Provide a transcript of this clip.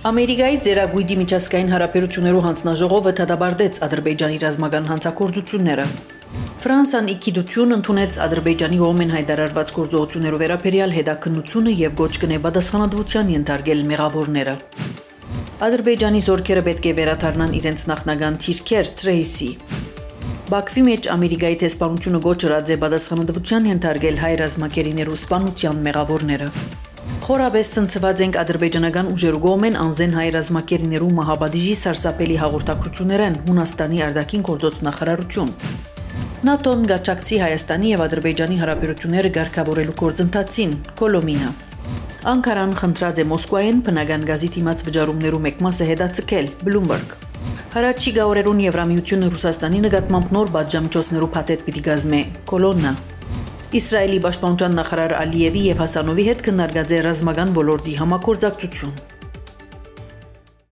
Ամերիկայի ձեռագույդի միջազգային հարաբերություններու հանձնաժողովը դադարեցրեց Ադրբեջանի ռազմական հանցագործությունները։ Ֆրանսիան իգիդություն ընդունեց Ադրբեջանի կողմեն հայտարարված գործողություններու վերաբերյալ հետաքննությունը եւ գոչ կնե պատասխանատվության ենթարկել մեղավորները։ Ադրբեջանի զորքերը պետք է վերադառնան իրենց նախնական թիրքեր Թրեյսի։ Բաքվի մեջ Ամերիկայի տեսփանությունը գոչ ըրած է պատասխանատվության ենթարկել հայ ռազմակերիներու սպանության մեղավորները։ Խորաբես ցնցված ենք ադրբեջանական ուժերու կողմեն անզեն հայ ռազմակերիներու մահապատիժի սարսափելի հաղորդակցություններն Հունաստանի արտաքին գործոց նախարարություն։ ՆԱՏՕ-ն գաչակցի Հայաստանի եւ Ադրբեջանի հարաբերությունները ղեկավարելու գործընթացին Կոլոմինա։ Անկարան խնդրած է Մոսկվայեն բնական գազի դիմաց վճարումներու մեկ մասը հետաձգել Bloomberg։ Հարաճիգա օրերուն Եվրամիությունը Ռուսաստանի նկատմամբ նոր պատժամիջոցներու փաթեթ պիտի գազմե Կոլոննա։ Իսրայելի պաշտպանության նախարար Ալիևի եւ Հասանովի հետ քննարկած է ռազմական ոլորտի համագործակցություն։